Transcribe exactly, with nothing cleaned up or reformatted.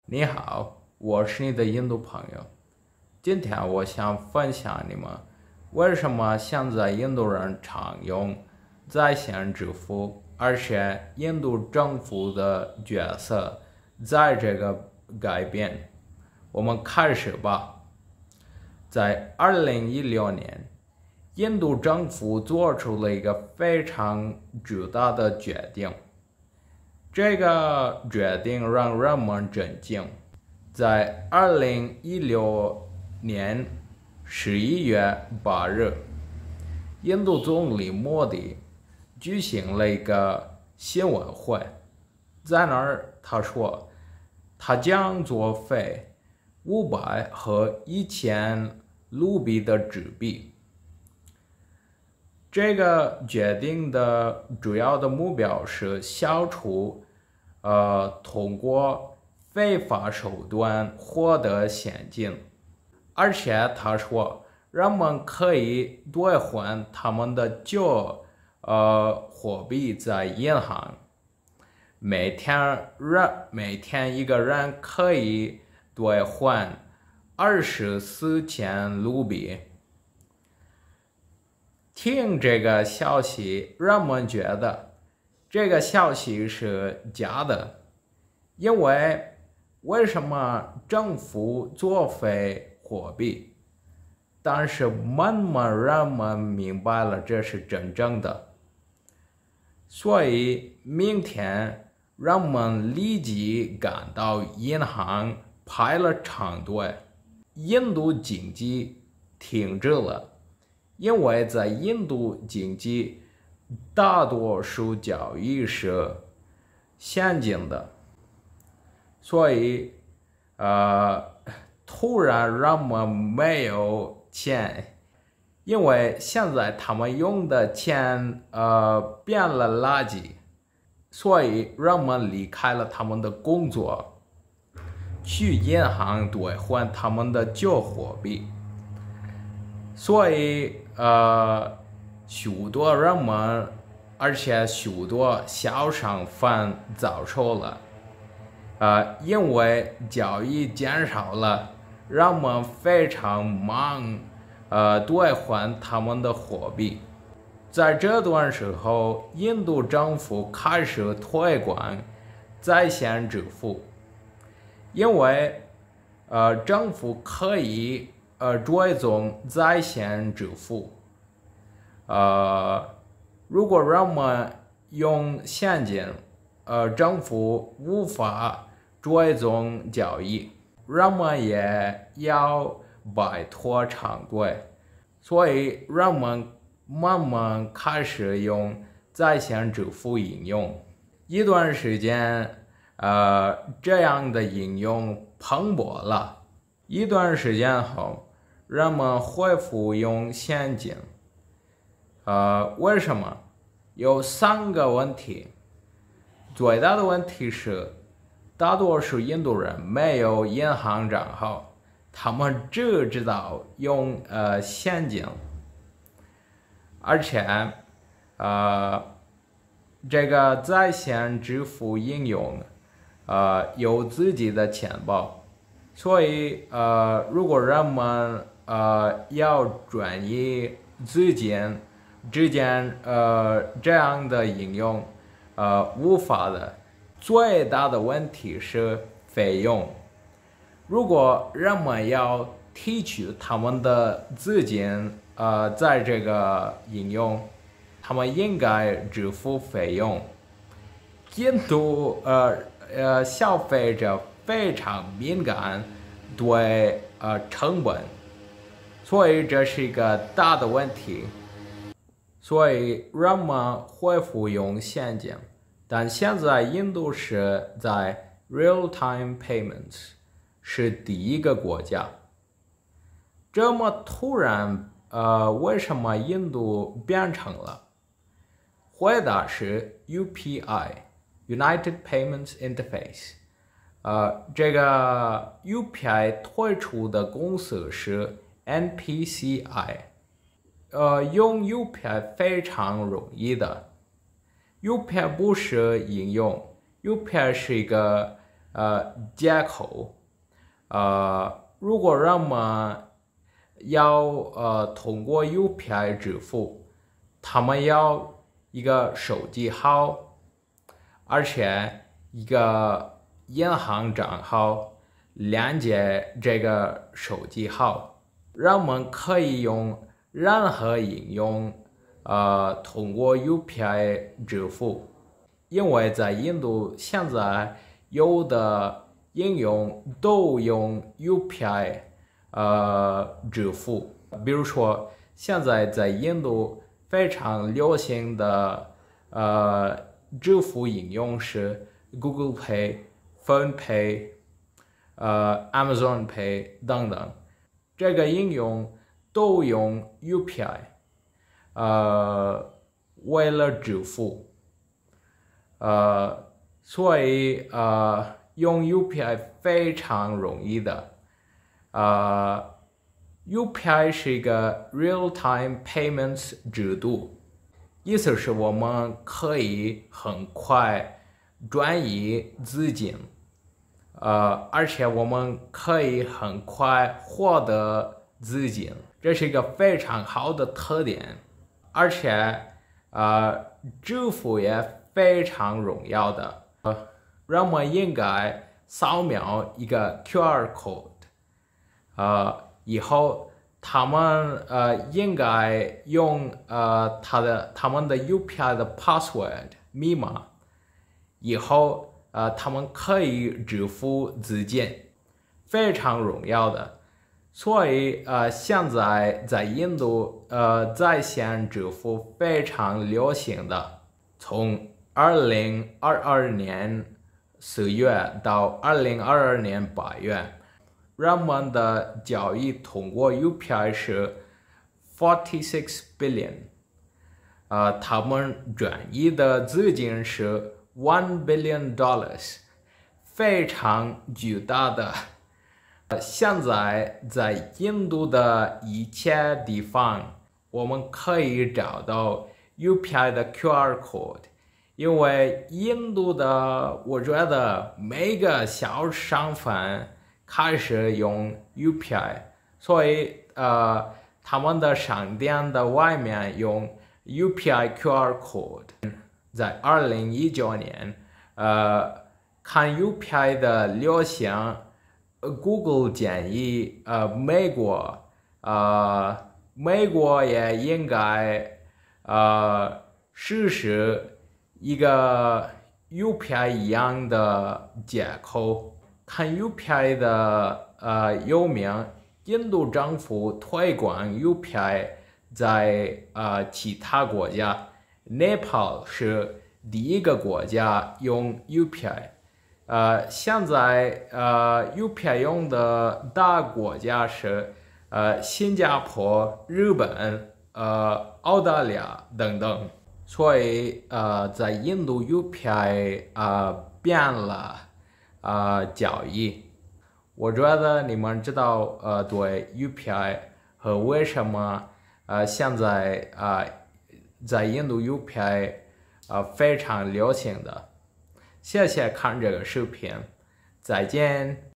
你好，我是你的印度朋友。今天我想分享你们为什么现在印度人常用在线支付，而且印度政府的角色在这个改变。我们开始吧。在二零一六年，印度政府做出了一个非常巨大的决定。这个决定让人们震惊。在二零一六年十一月八日，印度总理莫迪举行了一个新闻会，在那儿他说，他将作废五百和一千卢比的纸币。这个决定的主要的目标是消除呃通过非法手段获得现金，而且他说人们可以兑换他们的旧呃货币在银行，每天人每天一个人可以兑换二十四千卢比。听这个消息，人们觉得这个消息是假的，因为为什么政府作废货币？但是慢慢人们明白了这是真正的，所以明天人们立即赶到银行排了长队。印度经济停滞了，因为在印度经济大多数交易是现金的，所以呃，突然人们没有钱，因为现在他们用的钱呃变了垃圾，所以人们离开了他们的工作，去银行兑换他们的旧货币。所以呃，许多人们，而且许多小商贩遭受了，呃，因为交易减少了，人们非常忙，呃，兑换他们的货币。在这段时候，印度政府开始推广在线支付，因为呃，政府可以呃追踪在线支付。呃，如果人们用现金，呃，政府无法追踪交易，人们也要摆脱长队，所以人们慢慢开始用在线支付应用。一段时间，呃，这样的应用蓬勃了。一段时间后，人们恢复用现金。呃，为什么？有三个问题。最大的问题是，大多数印度人没有银行账号，他们只知道用呃现金，而且呃这个在线支付应用呃有自己的钱包，所以呃如果人们呃要转移资金之间呃这样的应用呃无法的。最大的问题是费用。如果人们要提取他们的资金呃在这个应用，他们应该支付费用。印度呃呃消费者非常敏感对呃成本，所以这是一个大的问题。所以人们恢复用现金，但现在印度是在 real-time payments， 是第一个国家。这么突然，呃，为什么印度变成了？回答是 U P I，United Payments Interface。呃，这个 U P I 推出的公司是 N P C I。呃，用 U P I 非常容易的。U P I 不是应用 ，U P I 是一个呃接口。呃，如果人们要呃通过 U P I 支付，他们要一个手机号，而且一个银行账号连接这个手机号。人们可以用任何应用呃通过 U P I 支付，因为在印度现在有的应用都用 U P I 呃支付。比如说现在在印度非常流行的呃支付应用是 Google Pay、Phone Pay、呃 Amazon Pay 等等，这个应用都用 U P I 呃为了支付，呃所以呃用 U P I 非常容易的。呃 U P I 是一个 real-time payments 制度，意思是我们可以很快转移资金，呃，而且我们可以很快获得资金，这是一个非常好的特点。而且，呃，支付也非常重要的，呃，人们应该扫描一个 Q R code， 呃，以后他们呃应该用呃他的他们的 U P I 的 password 密码，以后呃他们可以支付资金，非常重要的。所以呃现在在印度呃在线支付非常流行的，从二零二二年四月到二零二二年八月。人们的交易通过 U P I 是 forty-six billion， 呃，他们转移的资金是 one billion dollars， 非常巨大的。呃，现在在印度的一切地方，我们可以找到 U P I 的 Q R code， 因为印度的，我觉得每个小商贩开始用 U P I， 所以呃，他们的商店的外面用 U P I Q R code。在二零一九年，呃，看 U P I 的流行， Google 建议呃美国呃美国也应该呃实施一个 U P I 一样的接口。看 U P I 的呃有名，印度政府推广 U P I 在呃其他国家， Nepal 是第一个国家用 U P I。呃，现在呃 U P I 用的大国家是呃新加坡、日本、呃澳大利亚等等，所以呃在印度 U P I 呃变了。呃，交易，我觉得你们知道呃对 U P I 和为什么呃现在呃在印度 U P I 呃非常流行的。谢谢看这个视频，再见。